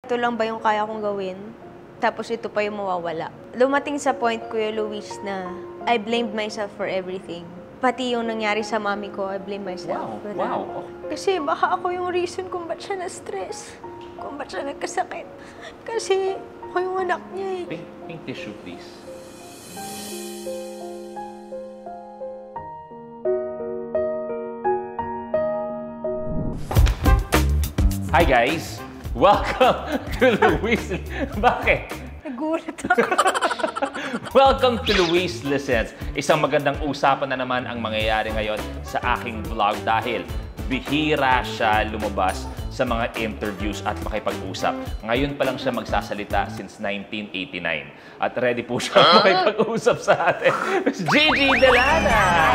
Ito lang ba yung kaya kong gawin? Tapos ito pa yung mawawala. Dumating sa point, Kuya Luis, na I blamed myself for everything. Pati yung nangyari sa mami ko, I blame myself. Wow. Kasi baka ako yung reason kung ba't siya na-stress. Kung ba't siya nagkasakit. Kasi ako yung anak niya eh. Pink tissue, please. Hi guys! Welcome to Luis... Bakit? Nagulat ako. Welcome to Luis Listens. Isang magandang usapan na naman ang mangyayari ngayon sa aking vlog dahil bihira siya lumabas sa mga interviews at makipag-usap. Ngayon pa lang siya magsasalita since 1989. At ready po siya makipag-usap sa atin. Miss Gigi Delana!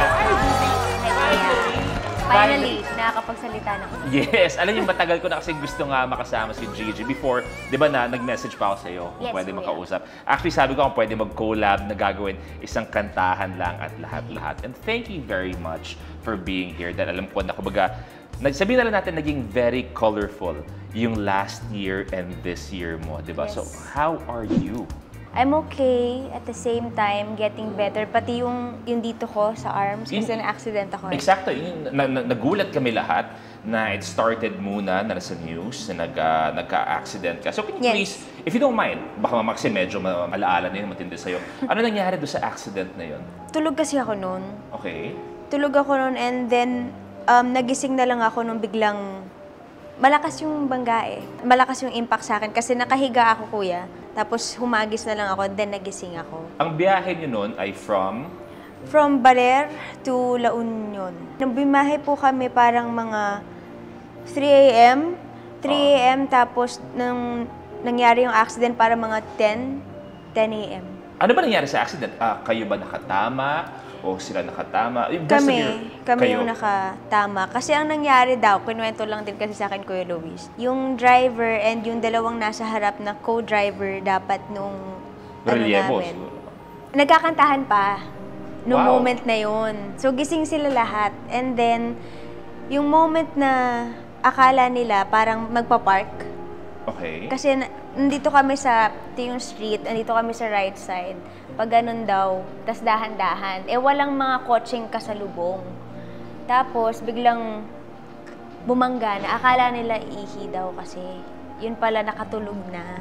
Finally, nakakapagsalita na ako. Yes! Alam niyo, matagal ko na kasi gusto nga makasama si Gigi. Before, di ba nag-message pa ako sa iyo kung pwede makausap. Actually, sabi ko kung pwede mag-collab na gagawin isang kantahan lang at lahat-lahat. And thank you very much for being here. Dahil alam ko na, kumbaga, sabihin na lang natin, naging very colorful yung last year and this year mo, di ba? Yes. So, how are you? I'm okay, at the same time, getting better. Pati yung dito ko sa arms, kasi na-accident ako. Eksakto. Nagulat kami lahat na it started muna na nasa news na nagka-accident ka. So, can you please, if you don't mind, baka kasi medyo malaala na yun, matindi sa'yo. Ano nangyari doon sa accident na yun? Tulog kasi ako noon. Okay. Tulog ako noon and then nagising na lang ako nung biglang malakas yung bangga eh. Malakas yung impact sa akin kasi nakahiga ako, kuya. Tapos humagis na lang ako, then nagising ako. Ang biyahe niyo noon ay from? From Baler to La Union. Nung bimahe po kami parang mga 3 a.m. 3 a.m. Tapos nung nangyari yung accident para mga 10 a.m. Ano ba nangyari sa accident? Kayo ba nakatama? O sila nakatama? Kami yung nakatama. Kasi ang nangyari daw, kinuwento lang din kasi sa akin, Kuya Luis, yung driver and yung dalawang nasa harap na co-driver dapat nung namin. Nagkakantahan pa nung moment na yun. So gising sila lahat. And then, yung moment na akala nila parang magpa-park. Okay. Kasi nandito kami sa yung street, nandito kami sa right side. Pag ganun daw, tas dahan-dahan. Eh, walang mga kotseng kasalubong. Tapos, biglang bumangga na. Akala nila ihi daw kasi. Yun pala, nakatulog na.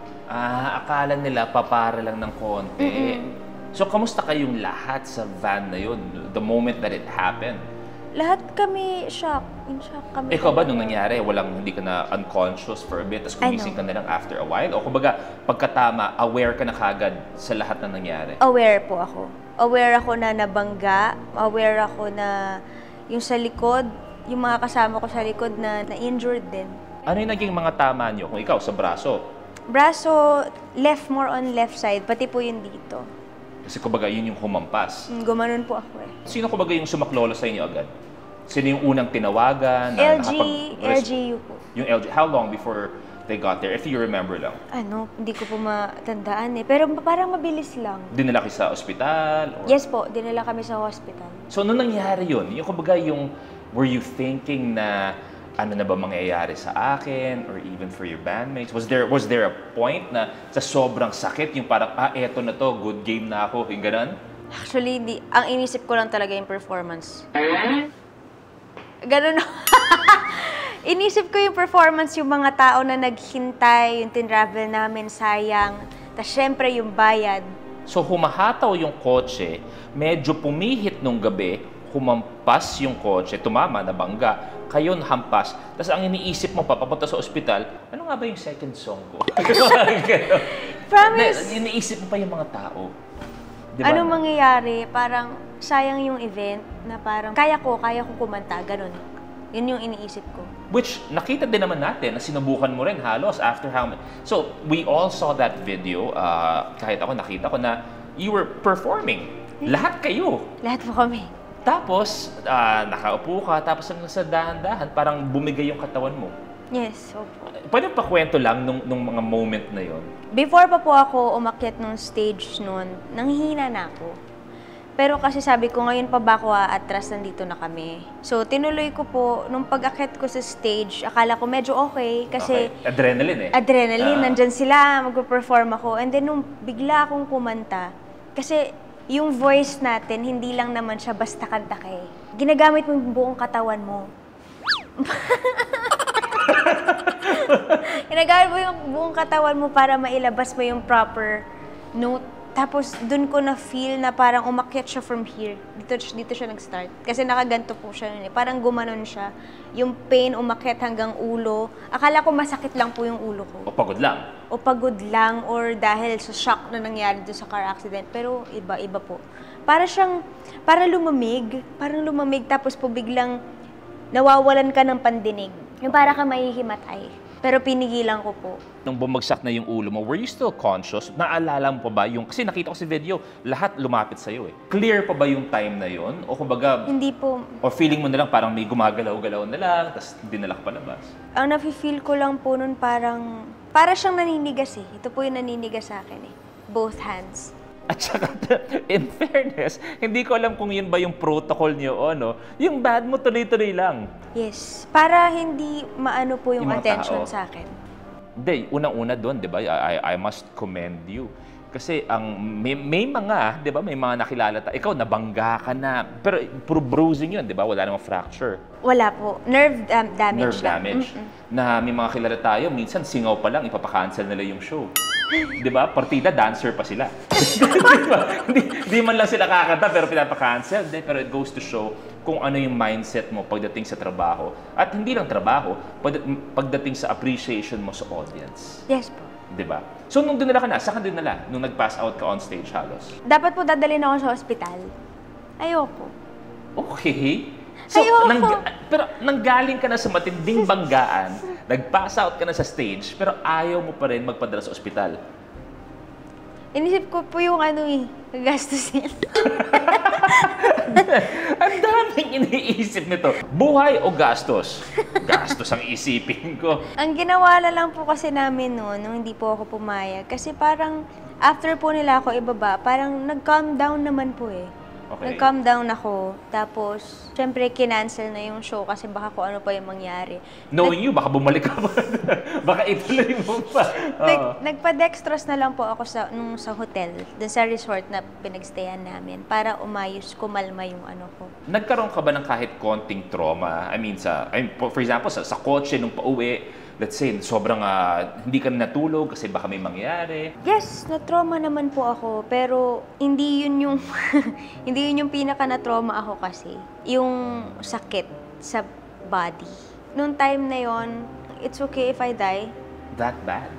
Akala nila papara lang ng konti. So, kamusta kayong lahat sa van na yun? The moment that it happened? Lahat kami shock. In shock kami. Ikaw ba nung nangyari, hindi ka na unconscious for a bit, tapos kumising ka na lang after a while? O kumbaga, pagkatama, aware ka na kagad sa lahat na nangyari? Aware po ako. Aware ako na nabangga. Aware ako na yung sa likod, yung mga kasama ko sa likod na na-injured din. Ano yung naging mga tama nyo? Kung ikaw, sa braso? Braso, more on left side, pati po yun dito. Kasi kumbaga, yun yung humampas. Gumanon po ako eh. Sino kumbaga yung sumaklolo sa inyo agad? Sino yung unang tinawagan? LGU po. Yung LG. How long before they got there? If you remember lang. Hindi ko po matandaan eh. Pero parang mabilis lang. Dinala kayo sa ospital? Or... Yes po, dinala kami sa hospital. So, nung nangyari yun, yung kumbaga were you thinking na ano na ba mangyayari sa akin or even for your bandmates? Was there a point na sa sobrang sakit, yung parang, eto na to, good game na ako, yung ganun? Actually, ang inisip ko lang talaga yung performance. Ganun. Inisip ko yung performance, yung mga tao na naghintay, yung tinravel namin, sayang. Tapos syempre yung bayad. So humahataw yung kotse, medyo pumihit nung gabi, humampas yung kotse, tumama, nabangga, kayo hampas. Tapos ang iniisip mo papunta sa ospital, ano nga ba yung second song ko? Promise! Iniisip mo pa yung mga tao. Diba? Anong mangyayari? Parang sayang yung event na parang kaya ko kumanta, ganun. Yun yung iniisip ko. Which, nakita din naman natin na sinubukan mo rin halos after how many... So, we all saw that video. Kahit ako, nakita ko na you were performing. Lahat kayo. Lahat po kami. Tapos, nakaupo ka, tapos sa dahan-dahan, parang bumigay yung katawan mo. Yes, opo. Pwede pa kwento lang nung mga moment na yon. Before pa po ako umakyat nung stage noon, nanghihina na ako. Pero kasi sabi ko, ngayon pa ba ako aatras, nandito na kami. So, tinuloy ko po, nung pag-akit ko sa stage, akala ko medyo okay. Kasi adrenaline adrenaline, nandyan sila, mag-perform ako. And then, nung bigla akong kumanta, kasi yung voice natin, hindi lang naman siya basta kanta ka eh. Ginagamit mo yung buong katawan mo. Ginagamit mo yung buong katawan mo para mailabas mo yung proper note. Tapos, dun ko na-feel na parang umakyat siya from here. Dito siya nag-start. Kasi nakaganto po siya nun eh. Parang gumanon siya. Yung pain umakyat hanggang ulo. Akala ko masakit lang po yung ulo ko. O pagod lang. O pagod lang or dahil sa shock na nangyari doon sa car accident. Pero iba po. Parang lumamig. Parang lumamig tapos po biglang nawawalan ka ng pandinig. Yung para ka mahihimatay. Pero pinigilan ko po. Nung bumagsak na yung ulo mo, were you still conscious? Naalala mo pa ba yung... Kasi nakita ko sa video, lahat lumapit sa'yo eh. Clear pa ba yung time na yon? O kumbaga... Hindi po. O feeling mo na lang parang may gumagalaw-galaw na lang, tapos hindi na lang palabas? Ang nafe-feel ko lang po nun para siyang naninigas eh. Ito po yung naninigas sa akin eh. Both hands. At saka, in fairness, hindi ko alam kung yun ba yung protocol niyo o ano. Yung bad mo tuloy-tuloy lang. Yes. Para hindi maano po yung mga attention tao. sa akin. Hindi, unang-una doon, di ba? I must commend you. Kasi may mga, di ba? May mga nakilala tayo. Ikaw, nabangga ka na. Pero puro bruising yun, di ba? Wala namang fracture. Wala po. Nerve damage Nerve damage. Na may mga kilala tayo, minsan singaw pa lang, ipapakancel nila yung show. Di ba? Partida, dancer pa sila. Diba? Di man lang sila kakanta pero pinapakancel. Pero it goes to show kung ano yung mindset mo pagdating sa trabaho. At hindi lang trabaho, pagdating sa appreciation mo sa audience. Yes po. Di ba? So, nung dinala ka na, saan ka dinala? Nung nag-pass out ka on stage halos? Dapat po dadalhin ako sa ospital. Ayoko. Okay. So, pero nanggaling ka na sa matinding banggaan, nag-pass out ka na sa stage, pero ayaw mo pa rin magpadala sa ospital. Inisip ko po yung gastusin. Ang daming iniisip nito. Buhay o gastos? Gastos ang isipin ko. Ang ginawa lang po kasi namin noon, nung hindi po ako pumayag, kasi parang after po nila ako ibaba, parang nag-calm down naman po eh. Okay. Nag-calm down ako, tapos syempre kinancel na yung show kasi baka kung ano pa yung mangyari. Knowing you, baka bumalik ka pa. Baka ituloy mo pa. Nagpa-dextrose na lang po ako sa hotel, dun sa resort na pinagstayan namin, para kumalma yung ano ko. Nagkaroon ka ba ng kahit konting trauma? For example, sa kotse nung pauwi, let's say, sobrang hindi ka na natulog kasi baka may mangyari. Yes, na-trauma naman po ako, pero hindi yun yung hindi yun yung pinaka na-trauma ako kasi. Yung sakit sa body. Noong time na yon, it's okay if I die. That bad?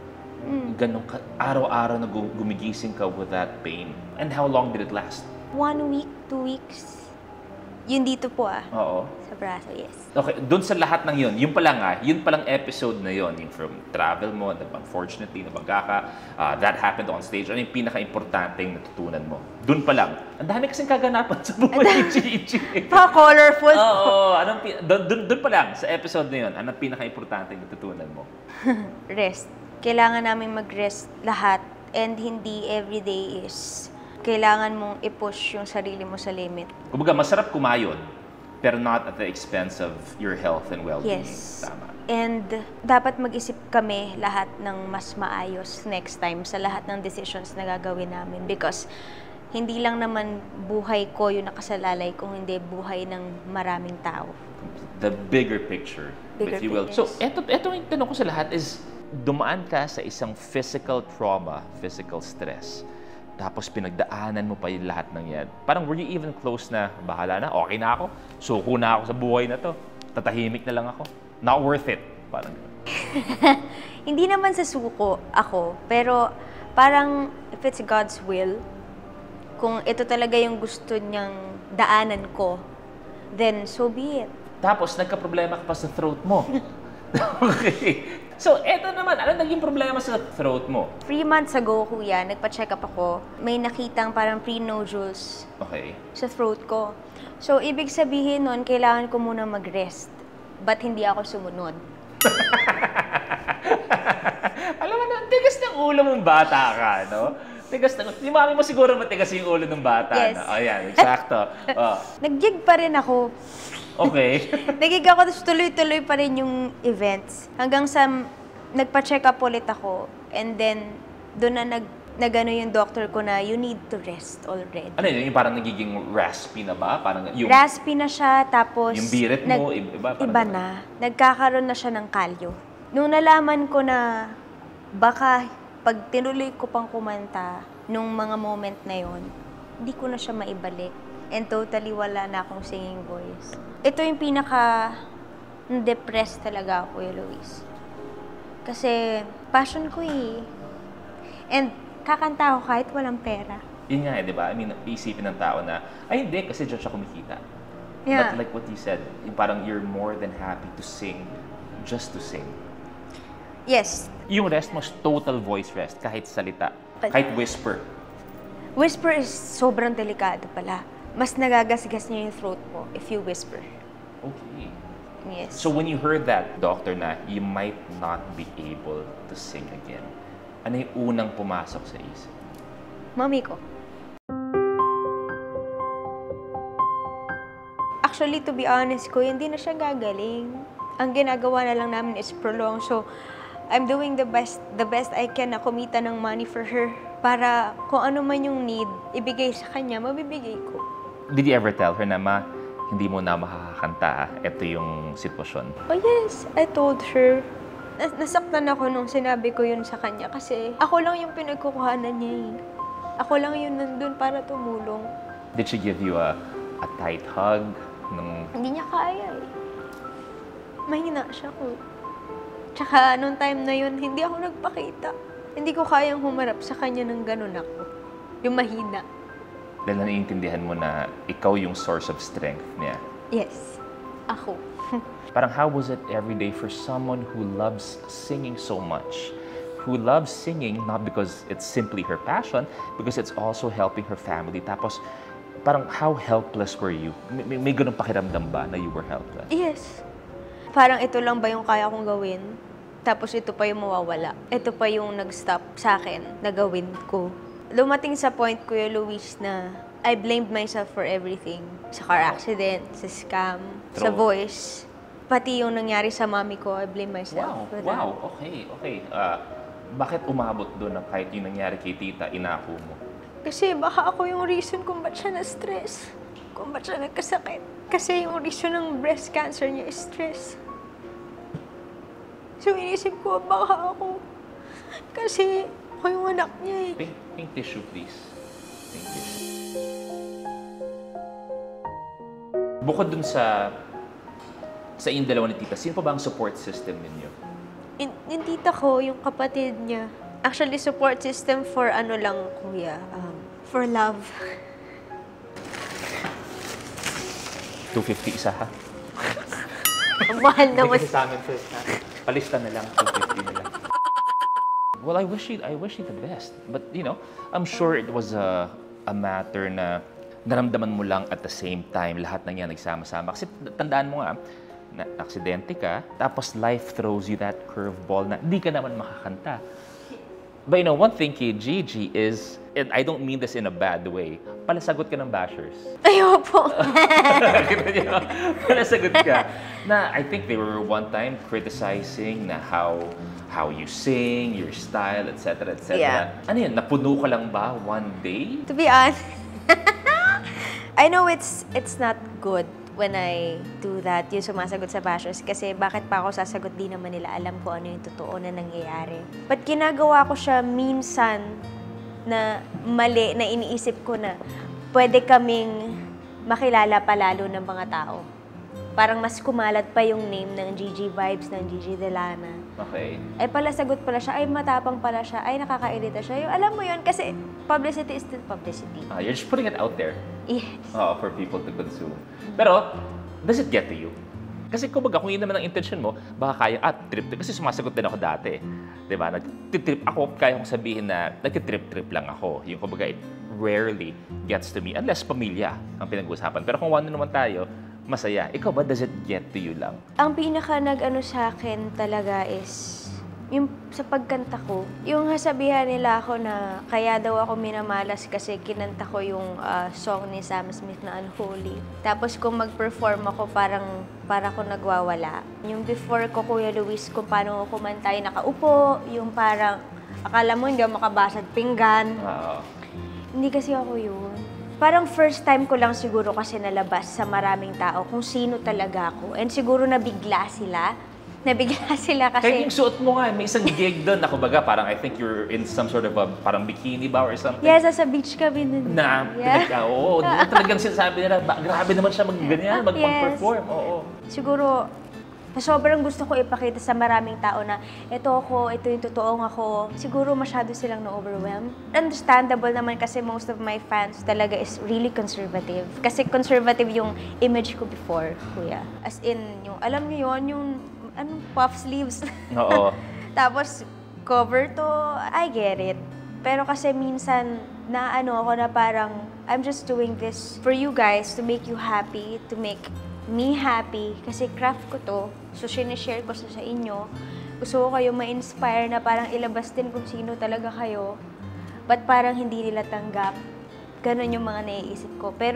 Ganun ka, araw-araw na gumigising ka with that pain. And how long did it last? 1 week, 2 weeks. Yun dito po Oo. Sa braso, yes. Okay, doon sa lahat ng yun yun palang episode na yun, yung from travel mo, unfortunately, nabangga ka, that happened on stage, ano yung pinaka-importanteng natutunan mo? Doon pa lang. Ang dami kasing kaganapan sa buhay ni Gigi. Pa-colorful. Oo, doon pa lang, sa episode na yun, anong pinaka-importanteng natutunan mo? Rest. Kailangan namin mag-rest lahat and hindi everyday is kailangan mong i-push yung sarili mo sa limit. Kumbaga, masarap kumayod, pero not at the expense of your health and well-being. Yes. Tama. And dapat mag-isip kami lahat ng mas maayos next time sa lahat ng decisions na gagawin namin. Because hindi lang naman buhay ko yung nakasalalay, kung hindi buhay ng maraming tao. The bigger picture, if you will. Yes. So, eto yung tanong ko sa lahat is, dumaan ka sa isang physical trauma, physical stress. Tapos pinagdaanan mo pa yung lahat ng yan. Parang were you even close na, bahala na, okay na ako, suko na ako sa buhay na to, tatahimik na lang ako, not worth it. Parang Hindi naman sa suko ako, pero parang if it's God's will, kung ito talaga yung gusto niyang daanan ko, then so be it. Tapos nagka-problema ka pa sa throat mo. Okay. So, eto naman, ano naging problema sa throat mo? 3 months ago, kuya, nagpa-check up ako. May nakitang parang pre-nodules sa throat ko. So, ibig sabihin nun, kailangan ko muna mag-rest. But hindi ako sumunod. Alam mo na, tigas ng ulo mong bata ka, no? Tigas na. Si mami mo siguro matigas yung ulo ng bata. Yes. No? Ayan, eksakto. Oh. Nag-gig pa rin ako. Okay. Nag-gig ako, tapos tuloy-tuloy pa rin yung events. Hanggang sa nagpa-check up ulit ako. And then, doon na nag-ano yung doctor ko na you need to rest already. Ano yun? Yung parang nagiging raspy na ba? Parang yung... Raspy na siya, tapos... Yung birit mo, iba? Iba na. Nagkakaroon na siya ng kalyo. Nung nalaman ko na baka pag tinuloy ko pang kumanta nung mga moment na yon, hindi ko na siya maibalik. And totally wala na akong singing voice. Ito yung pinaka-depressed talaga ako, Luis. Kasi passion ko eh. And kakanta ako kahit walang pera. Yun nga di ba? I mean, isipin ng tao na, ay hindi, kasi dyan siya kumikita. Yeah. But like what you said, yung parang you're more than happy to sing just to sing. Yes. Yung rest mo, total voice rest, kahit salita, kahit whisper. Whisper is sobrang delikado pala. Mas nagagasgas niya yung throat mo if you whisper. Okay. Yes. So when you heard that, doctor, na you might not be able to sing again, ano yung unang pumasok sa isip? Mami ko. Actually, to be honest ko, hindi na siya gagaling. Ang ginagawa na lang namin is prolong. So, I'm doing the best I can na kumita ng money for her. Para kung ano man yung need, ibigay sa kanya, mabibigay ko. Did you ever tell her na, ma, hindi mo na makakanta, ito yung sitwasyon? Oh yes, I told her. Nasaktan ako nung sinabi ko yun sa kanya kasi ako lang yung pinagkukuhanan niya eh. Ako lang yun nandun para tumulong. Did she give you a tight hug? Hindi niya kaya eh. Mahina siya ko. Tsaka nung time na yun, hindi ako nagpakita. Hindi ko kayang humarap sa kanya ng ganun ako. Yung mahina. Dahil naiintindihan mo na ikaw yung source of strength niya. Yes. Ako. Parang how was it every day for someone who loves singing so much? Who loves singing not because it's simply her passion, because it's also helping her family. Tapos, parang how helpless were you? May ganun pakiramdam ba na you were helpless? Yes. Parang ito lang ba yung kaya kong gawin? Tapos ito pa yung mawawala. Ito pa yung nag-stop sa akin na gawin ko. Lumating sa point, Kuya Luis, na I blamed myself for everything. Sa car accident, sa scam, sa voice. Pati yung nangyari sa mami ko, I blame myself for that. Wow, okay. Bakit umabot doon na kahit yung nangyari kay tita, inako mo? Kasi baka ako yung reason kung ba't siya na-stress. Kung ba't siya nagkasakit. Kasi yung reason ng breast cancer niya is stress. So inisip ko, baka ako. Kasi ako yung anak niya eh. Pink tissue, please. Pink tissue. Bukod dun sa inyong dalawa ni tita, sino pa ba ang support system ninyo? Yung tita ko, yung kapatid niya. Actually, support system for ano lang, kuya. For love. 250 isa, ha? Ang mahal naman. Kasi sa amin first, ha? Palista na lang, 250 na lang. Well, I wish you the best. But, you know, I'm sure it was a matter na naramdaman mo lang at the same time lahat ng yan nagsama-sama. Kasi tandaan mo nga, na aksidente ka, tapos life throws you that curveball na hindi ka naman makakanta. But you know, one thing kay Gigi is, and I don't mean this in a bad way, palasagot ka ng bashers. Ayaw po. Kita niyo? Palasagot ka. Na I think they were one time criticizing na how you sing, your style, etc., etc. Yeah. Ano yun? Napuno ka lang ba one day? To be honest, I know it's not good when I do that, yung sumasagot sa bashers. Kasi bakit pa ako sasagot, di naman nila alam ko ano yung totoo na nangyayari. But ginagawa ko siya minsan na mali, na iniisip ko na pwede kaming makilala palalo ng mga tao. Parang mas kumalat pa yung name ng Gigi Vibes, ng Gigi Delana. Okay. Ay pala sagot pala siya, ay matapang pala siya, ay nakakairita siya. Yung, alam mo yun, kasi publicity is still publicity. You're just putting it out there. Yes. For people to consume. Pero, does it get to you? Kasi kumbaga, kung yun naman ang intention mo, baka kaya, trip. Kasi sumasagot din ako dati. Diba? Nag-trip ako, kaya kong sabihin na nag-trip lang ako. Yung kumbaga, it rarely gets to me. Unless pamilya ang pinag-usapan. Pero kung ano naman tayo, masaya. Ikaw ba, does it get to you lang? Ang pinaka nag-ano sa akin talaga is Yung sa pagkanta ko, yung sabihan nila ako na kaya daw ako minamalas kasi kinanta ko yung song ni Sam Smith na Unholy. Tapos kung mag-perform ako, para ako nagwawala. Yung before ko, Kuya Luis, kung paano ako kumantay nakaupo, yung parang akala mo hindi ako makabasag pinggan. Hindi kasi ako yun. Parang first time ko lang siguro kasi nalabas sa maraming tao kung sino talaga ako. And siguro nabigla sila kasi... Kahit yung suot mo nga, may isang gig doon na kumbaga parang I think you're in some sort of a parang bikini ba or something. Yes, sa beach kami nun. Oo, talagang sinasabi nila, grabe naman siya mag-ganyan, mag-perform. Oo. Siguro, sobrang gusto ko ipakita sa maraming tao na ito yung totoong ako. Siguro masyado silang na-overwhelm. Understandable naman kasi most of my fans talaga is really conservative. Kasi conservative yung image ko before, kuya. As in, yung alam niyo yun, yung puff sleeves. Oo. Tapos, cover to, I get it. Pero kasi minsan, ako na parang, I'm just doing this for you guys to make you happy, to make me happy. Kasi craft ko to. So, sinishare ko sa inyo. Gusto ko kayo ma-inspire na parang ilabas din kung sino talaga kayo. But parang hindi nila tanggap. Ganon yung mga naiisip ko. Pero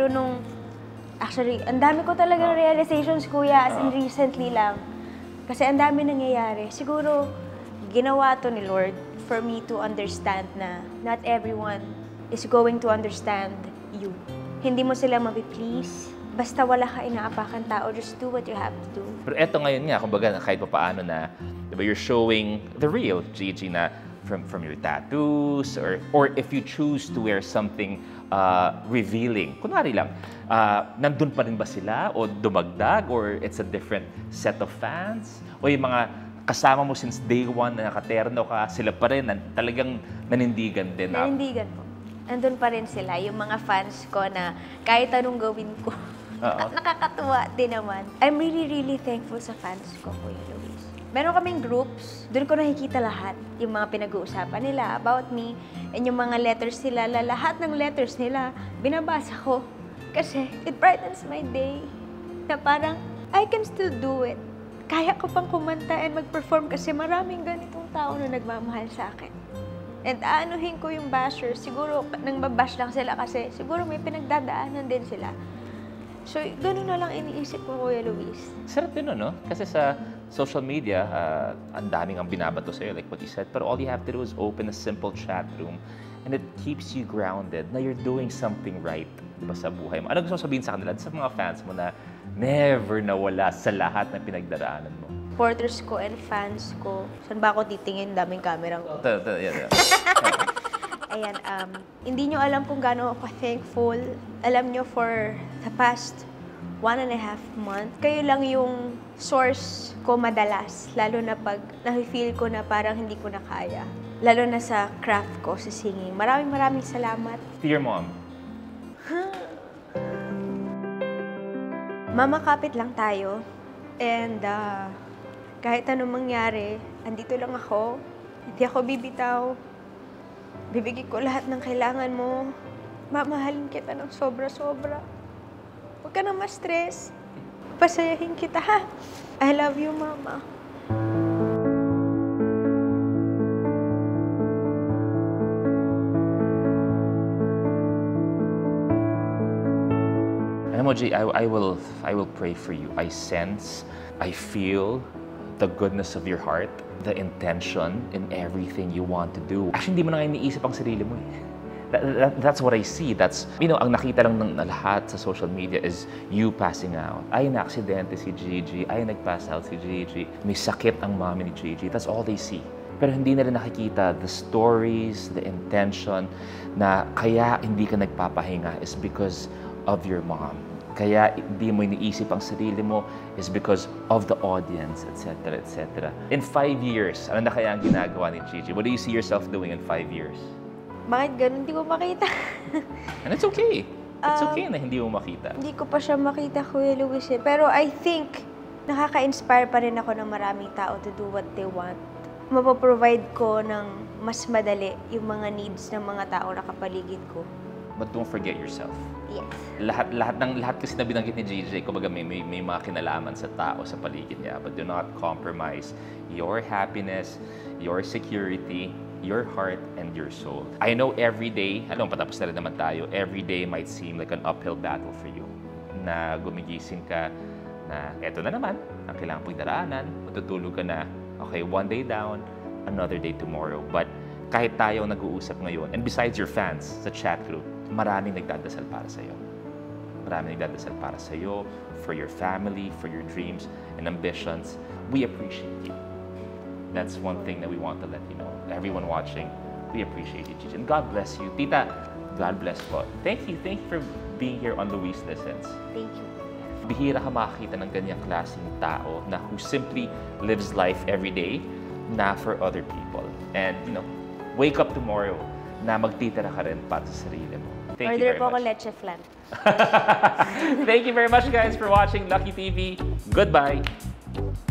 actually, ang dami ko talagang realizations, kuya, as in recently lang. Kasi ang dami nangyayari. Siguro, ginawa to ni Lord for me to understand na not everyone is going to understand you. Hindi mo sila mapiplease. Basta wala ka inaapakan tao, just do what you have to do. Pero eto ngayon nga, kumbaga kahit pa paano na, diba, you're showing the real Gigi na from your tattoos or if you choose to wear something revealing. Kunwari lang, nandun pa rin ba sila o dumagdag or it's a different set of fans? O yung mga kasama mo since day one na nakaterno ka, sila pa rin, talagang nanindigan din? Nanindigan po. Nandun pa rin sila, yung mga fans ko na kahit anong gawin ko. Nakakatuwa din naman. I'm really, really thankful sa fans ko, Kuya Luis. Meron kaming groups, doon ko nakikita lahat. Yung mga pinag-uusapan nila about me, and yung mga letters nila, lahat ng letters nila, binabasa ko. Kasi it brightens my day. Na parang, I can still do it. Kaya ko pang kumanta and mag-perform kasi maraming ganitong tao na nagmamahal sa akin. And aanuhin ko yung bashers, siguro nang babash lang sila kasi siguro may pinagdadaanan din sila. So, gano'n na lang iniisip ko, Kuya Luis. Sarap din, no? Kasi sa social media, ang daming ang binabato sa'yo, like what you said. Pero all you have to do is open a simple chat room and it keeps you grounded na you're doing something right, diba, sa buhay mo. Ano gusto mo sabihin sa kanila, sa mga fans mo na never nawala sa lahat ng pinagdaraanan mo? Supporters ko and fans ko. Saan ba ako titingin? Daming camera ko. Ayan, hindi nyo alam kung gaano ako thankful. Alam nyo, for the past 1.5 months, kayo lang yung source ko madalas. Lalo na pag nafe-feel ko na parang hindi ko na kaya. Lalo na sa craft ko, sa singing. Maraming salamat. To your mom. Mama, kapit lang tayo. And kahit anong mangyari, andito lang ako. Hindi ako bibitaw. Bibigay ko lahat ng kailangan mo. Mamahalin kita ng sobra-sobra. Huwag ka na ma-stress. Pasayahin kita, ha? I love you, Mama. Alam mo, G, I will pray for you. I sense, I feel the goodness of your heart, the intention in everything you want to do. Actually, hindi mo na iniisip ang sarili mo eh. That's what I see. That's, ang nakita lang ng lahat sa social media is you passing out. Ay, na-aksidente si Gigi. Ay, nag-pass out si Gigi. May sakit ang mami ni Gigi. That's all they see. Pero hindi nila nakikita the stories, the intention na kaya hindi ka nagpapahinga is because of your mom. Kaya hindi mo iniisip ang sarili mo is because of the audience, etc., etc. In 5 years, ano na kaya ang ginagawa ni Gigi? What do you see yourself doing in 5 years? Bakit ganun? Hindi ko makita. And it's okay. It's okay na hindi mo makita. Hindi ko pa siya makita, Kuya Luis. Pero I think, nakaka-inspire pa rin ako ng maraming tao to do what they want. Mapaprovide ko ng mas madali yung mga needs ng mga tao na kapaligid ko. but don't forget yourself. Yes. Lahat kasi na binanggit ni JJ, kumbaga may mga kinalaman sa tao sa paligid niya, but do not compromise your happiness, your security, your heart, and your soul. I know every day, patapos na rin naman tayo, every day might seem like an uphill battle for you. Na gumigising ka na eto na naman, ang kailangan pong daraanan, matutulog ka na, okay, one day down, another day tomorrow. But kahit tayo nag-uusap ngayon, and besides your fans sa chat group, maraming nagdadasal para sa'yo. Maraming nagdadasal para sa'yo, for your family, for your dreams and ambitions. We appreciate you. That's one thing that we want to let you know. Everyone watching, we appreciate you, Gigi. And God bless you. Tita, God bless po. Thank you for being here on Luis Listens. Thank you. Bihira ka makakita ng ganyang klaseng tao na who simply lives life every day na for other people. And, wake up tomorrow na magtitira ka rin para sa sarili mo. Thank you very po much. ako leche flan. Thank you very much, guys, for watching Lucky TV. Goodbye.